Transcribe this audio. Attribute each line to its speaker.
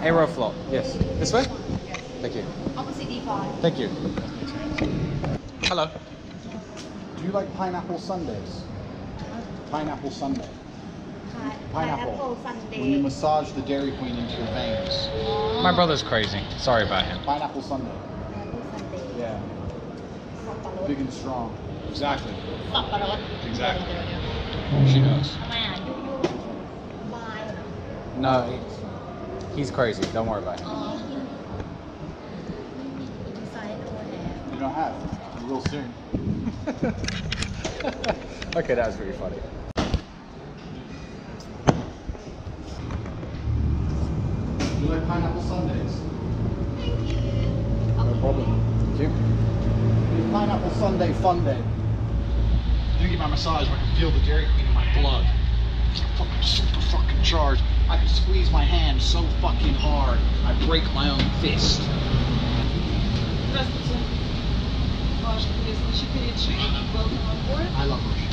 Speaker 1: Aeroflot. Yes. This way?
Speaker 2: Yes.
Speaker 1: Thank you.
Speaker 2: Opposite D5.
Speaker 1: Thank you. Hello.
Speaker 3: Do you like pineapple sundaes? Pineapple sundae. Pineapple.
Speaker 2: Sundae.
Speaker 3: When you massage the Dairy Queen into your veins.
Speaker 1: My brother's crazy. Sorry about him.
Speaker 3: Pineapple sundae.
Speaker 2: Pineapple Sundae.
Speaker 3: Yeah.
Speaker 2: สับปะรด
Speaker 3: Big and strong. Exactly.
Speaker 2: สับปะรด
Speaker 3: Exactly.
Speaker 2: เดี๋ยว
Speaker 1: She knows.
Speaker 2: ทำไมอ่ะยุยุบาย
Speaker 1: No, he's crazy. Don't worry about
Speaker 2: อ๋อ
Speaker 1: him.
Speaker 2: อินไซด์โอแฮร์
Speaker 3: You don't have. You will soon.
Speaker 1: Okay, that was really funny.
Speaker 3: You like pineapple sundaes?
Speaker 2: No
Speaker 3: problem.
Speaker 1: Thank you.
Speaker 3: Pineapple sundae fun day. You get my massage where I can feel the Dairy Queen in my blood. It's fucking super fucking charged. I can squeeze my hand so fucking hard. I break my own fist.
Speaker 4: Здравствуйте. Ваш интересный перечень. Welcome on board.
Speaker 3: I love Russia.